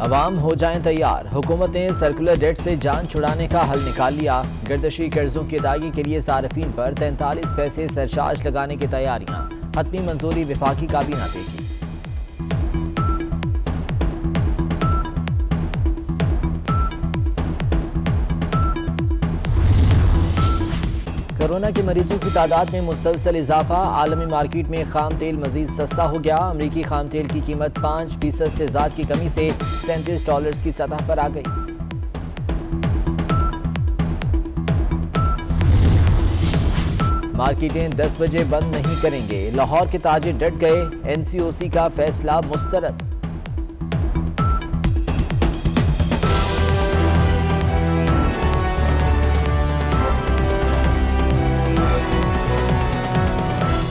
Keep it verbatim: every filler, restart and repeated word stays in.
अवाम हो जाएं तैयार, हुकूमत ने सर्कुलर डेट से जान छुड़ाने का हल निकाल लिया। गर्दशी कर्जों की अदायगी के लिए सार्फिन पर तैंतालीस पैसे सरचार्ज लगाने की तैयारियां, हतमी मंजूरी विफाकी काबीना देगी। कोरोना के मरीजों की तादाद में मुसलसल इजाफा, आलमी मार्केट में खाम तेल मजीद सस्ता हो गया। अमरीकी खाम तेल की कीमत पाँच फीसद से ज्यादा की कमी से सैंतीस डॉलर की सतह पर आ गई। मार्केटें दस बजे बंद नहीं करेंगे, लाहौर के ताजिर डट गए। एन सी ओ सी का फैसला मुस्तरद।